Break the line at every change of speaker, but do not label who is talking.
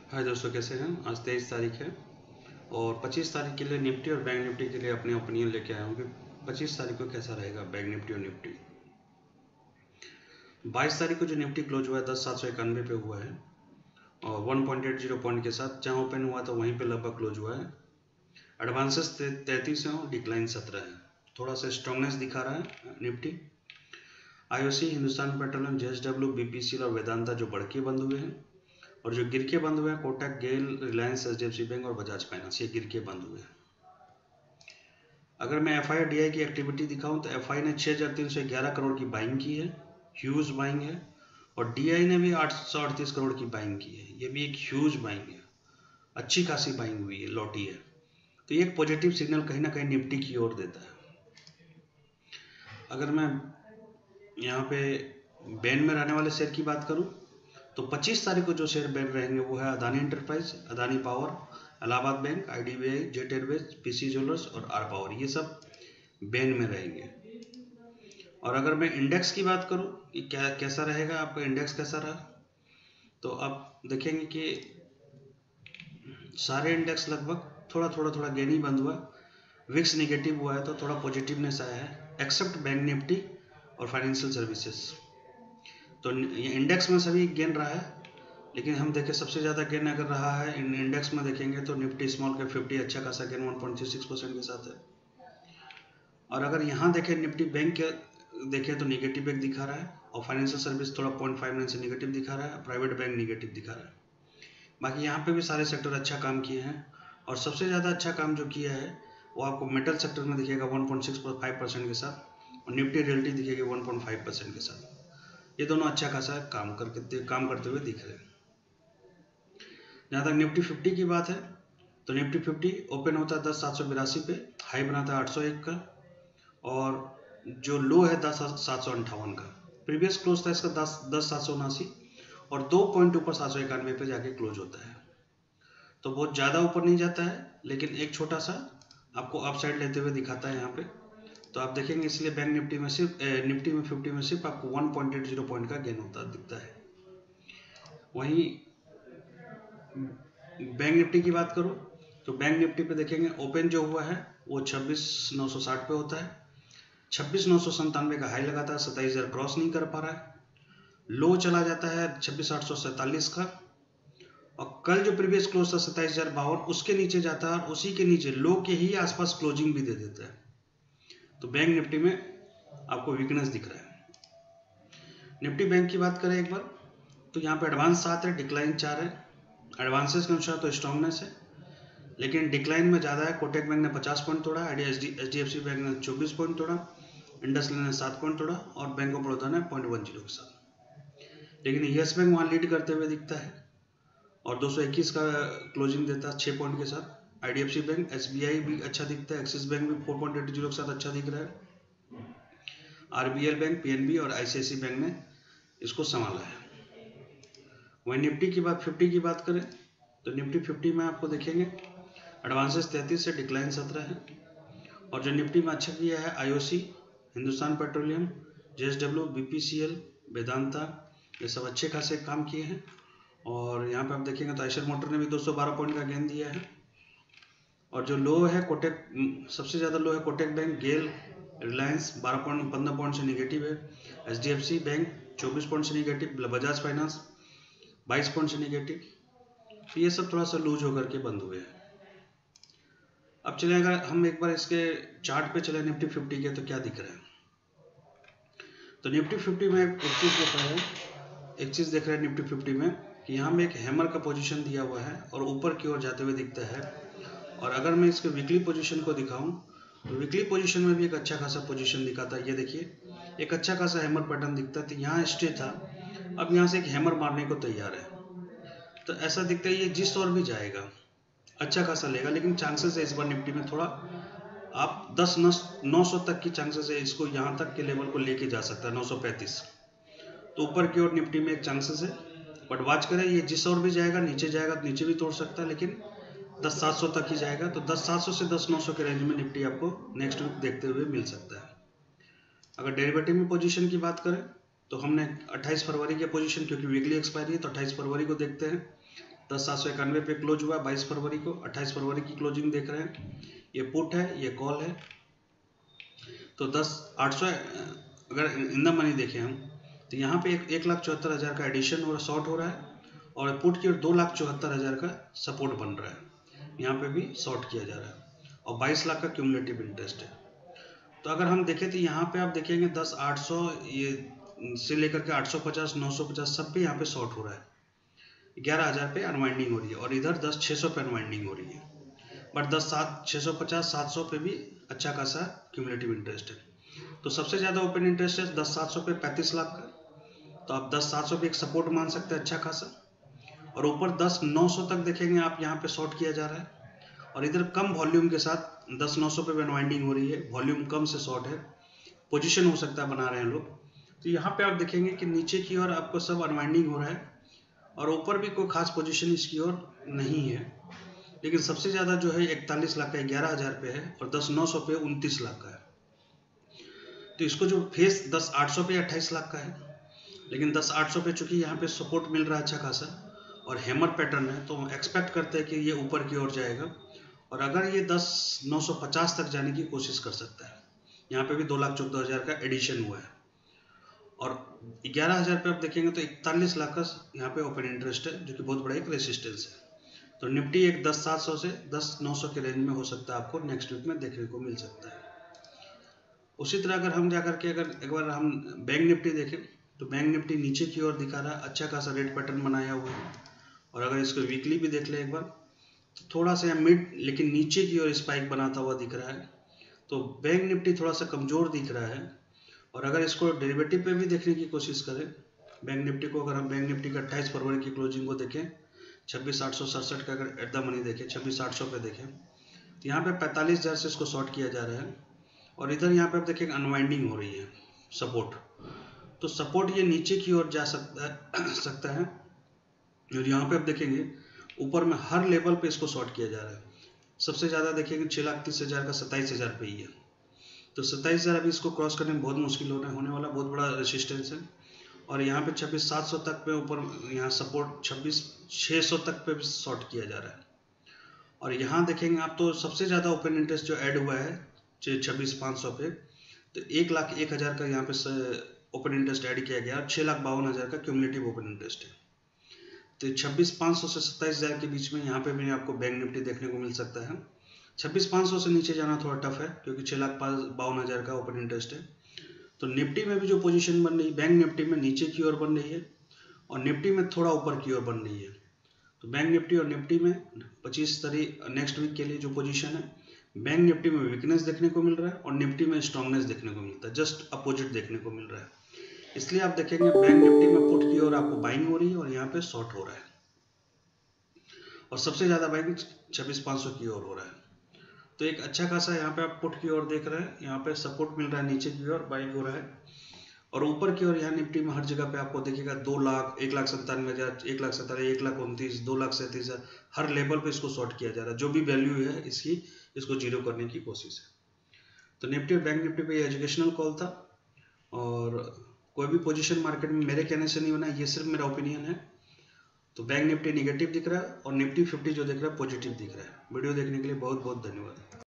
हाय दोस्तों, कैसे हैं। आज 23 तारीख है और 25 तारीख के लिए निफ्टी और बैंक निफ्टी के लिए अपने ओपिनियन लेके आया हूँ कि 25 तारीख को कैसा रहेगा बैंक निफ्टी और निफ्टी। 22 तारीख को जो निफ्टी क्लोज हुआ है 10,791 पे हुआ है और 1.80 पॉइंट के साथ जहाँ ओपन हुआ था वहीं पे लगभग क्लोज हुआ है। एडवांसेस 33 है और डिक्लाइन 17 है। थोड़ा सा स्ट्रांगनेस दिखा रहा है Nifty. IOC, Hindustan Petroleum, JSW, BPCL और वेदांता जो बढ़ के बंद हुए हैं और जो गिर के बंद हुए हैं Kotak, GAIL, Reliance, HDFC bank और बजाज फाइनेंस, ये गिर के बंद हुए हैं। अगर मैं एफआई और डीआई की एक्टिविटी दिखाऊं तो एफआई ने 6,311 करोड़ की बाइंग की है, ह्यूज बाइंग है, और डीआई ने भी 838 करोड़ की बाइंग की है। ये भी एक ह्यूज बाइंग है, अच्छी खासी बाइंग हुई है, लौटी है। तो ये एक पॉजिटिव सिग्नल कहीं ना कहीं निफ्टी की ओर देता है। अगर मैं यहाँ पे बैन में रहने वाले शेयर की बात करूँ तो 25 तारीख को जो शेयर बैन रहेंगे वो है Adani Enterprise, Adani Power, Allahabad bank, IDBI, Jet Airways, PC Jewellers और आर पावर, ये सब बैन में रहेंगे। और अगर मैं इंडेक्स की बात करूं कि कैसा रहेगा, आपका इंडेक्स कैसा रहा, तो आप देखेंगे कि सारे इंडेक्स लगभग थोड़ा गेन ही बंद हुआ। विक्स निगेटिव हुआ है तो थोड़ा पॉजिटिवनेस आया है, एक्सेप्ट बैंक निफ्टी और फाइनेंशियल सर्विसेज। तो ये इंडेक्स में सभी गेन रहा है, लेकिन हम देखें सबसे ज़्यादा गेन अगर रहा है इंडेक्स में देखेंगे तो निफ्टी स्मॉल कैप 50 अच्छा खासा गेन 1.36% के साथ है। और अगर यहाँ देखें निफ्टी बैंक के देखें तो निगेटिव बैंक दिखा रहा है और फाइनेंशियल सर्विस थोड़ा 0.59 से निगेटिव दिखा रहा है, प्राइवेट बैंक निगेटिव दिखा रहा है। बाकी यहाँ पे भी सारे सेक्टर अच्छा काम किए हैं और सबसे ज़्यादा अच्छा काम जो किया है वो आपको मेटल सेक्टर में दिखेगा 1.65% के साथ और निफ्टी रियल्टी दिखेगी 1.5% के साथ। ये दोनों अच्छा खासा काम करते हुए दिख रहे हैं। जहाँ तक निफ्टी 50 की बात है तो निफ्टी 50 ओपन होता है 10,782 पे, हाई बनाता है 801 का और जो लो है 10,758 का। प्रीवियस क्लोज था इसका 10,779 और 2 पॉइंट ऊपर 791 पे जाके क्लोज होता है। तो बहुत ज़्यादा ऊपर नहीं जाता है, लेकिन एक छोटा सा आपको अपसाइड लेते हुए दिखाता है यहाँ पे। तो आप देखेंगे इसलिए बैंक निफ्टी में सिर्फ निफ्टी में 50 में सिर्फ आपको 1.80 पॉइंट का गेन होता दिखता है। वहीं बैंक निफ्टी की बात करूँ तो बैंक निफ्टी पे देखेंगे ओपन जो हुआ है वो 26,960 पे होता है। 26,997 का हाई लगाता है, 27,000 क्रॉस नहीं कर पा रहा है। लो चला जाता है 26,847 का और कल जो प्रीवियस क्लोज था 27,052 उसके नीचे जाता है और उसी के नीचे लो के ही आसपास क्लोजिंग भी दे देता है। तो बैंक निफ्टी में आपको वीकनेस दिख रहा है। निफ्टी बैंक की बात करें एक बार तो यहाँ पे एडवांस 7 है, डिक्लाइन 4 है। एडवांसेस के अनुसार तो स्ट्रांगनेस है, लेकिन डिक्लाइन में ज़्यादा है। कोटक बैंक ने 50 पॉइंट तोड़ा, एचडीएफसी बैंक ने 24 पॉइंट तोड़ा, इंडसलैंड ने 7 पॉइंट तोड़ा और बैंक ऑफ बड़ौदा ने 0.10 के साथ। लेकिन येस बैंक वहाँ लीड करते हुए दिखता है और 221 का क्लोजिंग देता है 6 पॉइंट के साथ। आईडीएफसी बैंक, एसबीआई भी अच्छा दिखता है, एक्सिस बैंक भी 4.80 के साथ अच्छा दिख रहा है। आरबीएल बैंक, पीएनबी और आईसीआईसी बैंक ने इसको संभाला है। वहीं निफ्टी की बात 50 की बात करें तो निफ्टी 50 में आपको देखेंगे एडवांसेस 33 से डिक्लाइन 17 है और जो निफ्टी में अच्छा किया है IOC, Hindustan Petroleum, JSW, BPCL, Vedanta, ये सब अच्छे खासे काम किए हैं। और यहाँ पे आप देखेंगे तो आयशर मोटर ने भी 212 पॉइंट का गेन दिया है। और जो लो है कोटक, सबसे ज़्यादा लो है Kotak bank, GAIL, Reliance 15 point से निगेटिव है, एचडीएफसी बैंक 24 पॉइंट से निगेटिव, बजाज फाइनेंस 22 पॉइंट से निगेटिव। तो ये सब थोड़ा सा लूज होकर के बंद हुए हैं। अब चले अगर हम एक बार इसके चार्ट पे चले निफ्टी 50 के तो क्या दिख रहा है। तो निफ्टी 50 में एक चीज़ देख रहा है, देख रहा है निफ्टी 50 में कि यहाँ में एक हैमर का पोजीशन दिया हुआ है और ऊपर की ओर जाते हुए दिखता है। और अगर मैं इसके वीकली पोजीशन को दिखाऊं तो वीकली पोजीशन में भी एक अच्छा खासा पोजीशन दिखाता है। ये देखिए एक अच्छा खासा हैमर पैटर्न दिखता है। तो यहाँ स्टे था, अब यहाँ से एक हैमर मारने को तैयार है। तो ऐसा दिखता है ये जिस ओर भी जाएगा अच्छा खासा लेगा, लेकिन चांसेस है इस बार निफ्टी में थोड़ा आप 900 तक की चांसेस है, इसको यहाँ तक के लेवल को लेके जा सकता है 935। तो ऊपर की ओर निफ्टी में एक चांसेस है, बट वॉच करें ये जिस ओर भी जाएगा, नीचे जाएगा तो नीचे भी तोड़ सकता है, लेकिन 10,700 तक ही जाएगा। तो 10,700 से 10,900 के रेंज में निफ्टी आपको नेक्स्ट वीक देखते हुए मिल सकता है। अगर डेरिवेटिव में पोजीशन की बात करें तो हमने 28 फरवरी की पोजीशन, क्योंकि वीकली एक्सपायरी है तो 28 फरवरी को देखते हैं। 10,791 पे क्लोज हुआ 22 फरवरी को। 28 फरवरी की क्लोजिंग देख रहे हैं। ये पुट है, ये कॉल है। तो 10,800 अगर इन द मनी देखें हम तो यहाँ पे 1,74,000 का एडिशन और शॉर्ट हो रहा है, और पुट की ओर 2,74,000 का सपोर्ट बन रहा है। यहाँ पे भी शॉर्ट किया जा रहा है और 22 लाख का क्यूमुलेटिव इंटरेस्ट है। तो अगर हम देखें तो यहाँ पे आप देखेंगे 10,800 ये से लेकर के 850, 950 सब पे यहाँ पे शॉर्ट हो रहा है। 11,000 पे अनवाइंडिंग हो रही है और इधर 10,600 पे अनवाइंडिंग हो रही है। बट 10,650, 700 पे भी अच्छा खासा क्यूमुलेटिव इंटरेस्ट है। तो सबसे ज़्यादा ओपन इंटरेस्ट है 10,700 पे 35 लाख का। तो आप 10,700 पे एक सपोर्ट मान सकते हैं अच्छा खासा। और ऊपर 10,900 तक देखेंगे आप, यहाँ पे शॉर्ट किया जा रहा है और इधर कम वॉल्यूम के साथ 10,900 पे अनवाइंडिंग हो रही है। वॉल्यूम कम से शॉर्ट है, पोजीशन हो सकता है बना रहे हैं लोग। तो यहाँ पे आप देखेंगे कि नीचे की ओर आपको सब अनवाइंडिंग हो रहा है और ऊपर भी कोई खास पोजीशन इसकी ओर नहीं है। लेकिन सबसे ज़्यादा जो है 41 लाख का 11,000 पे है और 10,900 पे 29 लाख का है। तो इसको जो फेस 10,800 पे 28 लाख का है, लेकिन 10,800 पे चूंकि यहाँ पे सपोर्ट मिल रहा है अच्छा खासा और हैमर पैटर्न है, तो एक्सपेक्ट करते हैं कि ये ऊपर की ओर जाएगा और अगर ये 10,950 तक जाने की कोशिश कर सकता है। यहाँ पे भी 2,14,000 का एडिशन हुआ है और 11,000 पे आप देखेंगे तो 41 लाख का यहाँ पे ओपन इंटरेस्ट है, जो कि बहुत बड़ा एक रेसिस्टेंस है। तो निफ्टी एक 10,700 से 10,900 के रेंज में हो सकता है, आपको नेक्स्ट वीक में देखने को मिल सकता है। उसी तरह अगर हम जाकर के अगर एक बार हम बैंक निफ्टी देखें तो बैंक निफ्टी नीचे की ओर दिखा रहा है, अच्छा खासा रेड पैटर्न बनाया हुआ है। और अगर इसको वीकली भी देख लें एक बार तो थोड़ा सा मिड लेकिन नीचे की ओर स्पाइक बनाता हुआ दिख रहा है। तो बैंक निफ्टी थोड़ा सा कमज़ोर दिख रहा है। और अगर इसको डेरिवेटिव पे भी देखने की कोशिश करें बैंक निफ्टी को, अगर हम बैंक निफ्टी का 28 फरवरी की क्लोजिंग को देखें 26,867 का अगर एट द मनी देखें 26,800 पे देखें तो यहाँ पे 45,000 से इसको शॉर्ट किया जा रहा है और इधर यहाँ पे आप देखें अनवाइंडिंग हो रही है सपोर्ट। तो सपोर्ट ये नीचे की ओर जा सकता है और यहाँ पे आप देखेंगे ऊपर में हर लेवल पे इसको शॉर्ट किया जा रहा है। सबसे ज़्यादा देखेंगे 6,30,000 का 27,000 पे ही है। तो 27,000 अभी इसको क्रॉस करने में बहुत मुश्किल होने वाला, बहुत बड़ा रेसिस्टेंस है। और यहाँ पे 26,700 तक पे ऊपर यहाँ सपोर्ट 26,600 तक पे भी शॉर्ट किया जा रहा है। और यहाँ देखेंगे आप तो सबसे ज़्यादा ओपन इंटरेस्ट जो ऐड हुआ है 26,500 पे, तो 1,01,000 का यहाँ पे ओपन इंटरेस्ट ऐड किया गया और 6,52,000 का क्यूमुलेटिव ओपन इंटरेस्ट है। तो 26,500 से 27,000 के बीच में यहाँ पे भी आपको बैंक निफ्टी देखने को मिल सकता है। 26,500 से नीचे जाना थोड़ा टफ है क्योंकि 6,52,000 का ओपन इंटरेस्ट है। तो निफ्टी में भी जो पोजीशन बन रही है बैंक निफ्टी में नीचे की ओर बन रही है और निफ्टी में थोड़ा ऊपर की ओर बन रही है। तो बैंक निफ्टी और निफ्टी में 25 तारीख नेक्स्ट वीक के लिए जो पोजीशन है, बैंक निफ्टी में वीकनेस देखने को मिल रहा है और निफ्टी में स्ट्रांगनेस देखने को मिलता है, जस्ट अपोजिट देखने को मिल रहा है। इसलिए आप देखेंगे बैंक निफ्टी में पुट की ओर आपको बाइंग हो रही है और यहाँ पे शॉर्ट हो रहा है और सबसे ज़्यादा बाइंग 26,500 की ओर हो रहा है। तो एक अच्छा खासा यहाँ पे आप पुट की ओर देख रहे हैं, यहाँ पे सपोर्ट मिल रहा है, नीचे की ओर बाइंग हो रहा है और ऊपर की ओर यहाँ निफ्टी में हर जगह पे आपको देखिएगा 2 लाख, 1,97,000, 1,17,000, 1,29,000, 2,37,000 हर लेवल पे इसको शॉर्ट किया जा रहा है। जो भी वैल्यू है इसको जीरो करने की कोशिश है। तो निफ्टी और बैंक निफ्टी पे ये एजुकेशनल कॉल था और कोई भी पोजीशन मार्केट में मेरे कहने से नहीं बना, ये सिर्फ मेरा ओपिनियन है। तो बैंक निफ्टी निगेटिव दिख रहा है और निफ्टी 50 जो दिख रहा है पॉजिटिव दिख रहा है। वीडियो देखने के लिए बहुत बहुत धन्यवाद।